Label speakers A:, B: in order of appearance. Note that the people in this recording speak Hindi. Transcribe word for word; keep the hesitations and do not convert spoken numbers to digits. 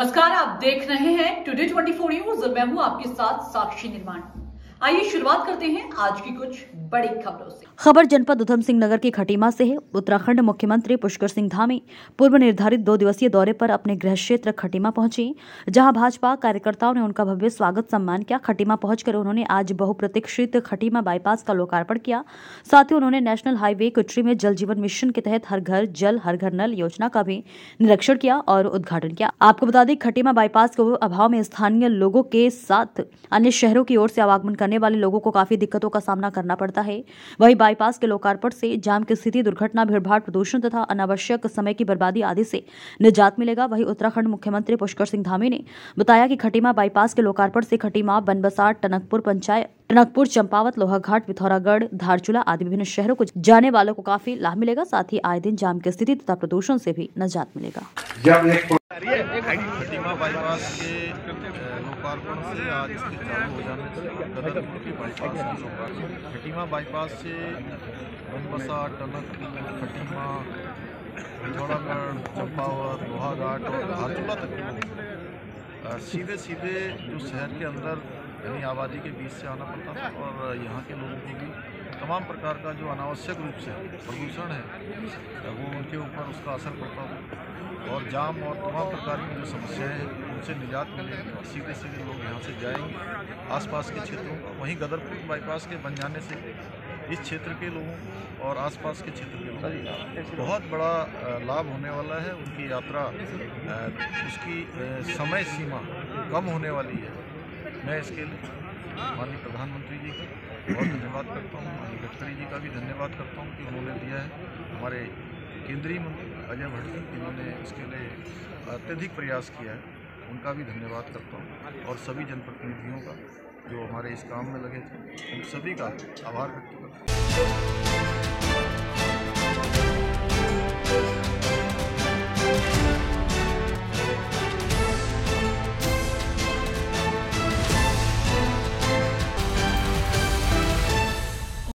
A: नमस्कार, आप देख रहे हैं टुडे ट्वेंटी फोर न्यूज और मैं हूं आपके साथ साक्षी निर्माण। आइए शुरुआत करते हैं आज की कुछ बड़ी खबरों से।
B: खबर जनपद उधम सिंह नगर के खटीमा से है। उत्तराखंड मुख्यमंत्री पुष्कर सिंह धामी पूर्व निर्धारित दो दिवसीय दौरे पर अपने गृह क्षेत्र खटीमा पहुंचे, जहां भाजपा कार्यकर्ताओं ने उनका भव्य स्वागत सम्मान किया। खटीमा पहुंचकर उन्होंने आज बहुप्रतीक्षित खटीमा बाईपास का लोकार्पण किया। साथ ही उन्होंने नेशनल हाईवे कुटरी में जल जीवन मिशन के तहत हर घर जल हर घर नल योजना का भी निरीक्षण किया और उद्घाटन किया। आपको बता दें, खटीमा बाईपास के अभाव में स्थानीय लोगों के साथ अन्य शहरों की ओर से आवागमन करने वाले लोगों को काफी दिक्कतों का सामना करना पड़ता है। वहीं बाईपास के लोकार्पण से जाम की स्थिति, दुर्घटना, भीड़भाड़, प्रदूषण तथा अनावश्यक समय की बर्बादी आदि से निजात मिलेगा। वहीं उत्तराखंड मुख्यमंत्री पुष्कर सिंह धामी ने बताया कि खटीमा बाईपास के लोकार्पण से खटीमा, बनबसा, टनकपुर पंचायत, टनकपुर, चंपावत, लोहाघाट, पिथौरागढ़, धारचूला आदि विभिन्न शहरों को जाने वालों को काफी लाभ मिलेगा। साथ ही आए दिन जाम की स्थिति तथा प्रदूषण से भी निजात मिलेगा।
C: खटीमा बाईपास के लोकार्पण से आज इसके चालू हो जाने से गदरपुर के बाईपास की खटीमा बाईपास से बनबसा, टनकपुर, खटीमा, पिथौरागढ़, चंपावत, लोहाघाट और धारचूला तक सीधे सीधे जो शहर के अंदर यानी आबादी के बीच से आना पड़ता था और यहाँ के लोगों को भी तमाम प्रकार का जो अनावश्यक रूप से प्रदूषण है वो उनके ऊपर उसका असर पड़ता था और जाम और तमाम प्रकार की जो समस्याएं हैं उनसे निजात मिलेगी और सीधे सीधे लोग यहाँ से जाएंगे आसपास के क्षेत्रों का। वहीं गदरपुर बाईपास के बन जाने से इस क्षेत्र के लोगों और आसपास के क्षेत्र के लोगों को बहुत बड़ा लाभ होने वाला है। उनकी यात्रा उसकी समय सीमा कम होने वाली है। मैं इसके लिए माननीय प्रधानमंत्री जी का बहुत धन्यवाद करता हूँ, माननीय गडकरी जी का भी धन्यवाद करता हूँ कि उन्होंने दिया है। हमारे केंद्रीय मंत्री अजय भट्टी जिन्होंने इसके लिए अत्यधिक प्रयास किया है, उनका भी धन्यवाद करता हूँ और सभी जनप्रतिनिधियों का जो हमारे इस काम में लगे थे, उन सभी का आभार व्यक्त करता हूँ।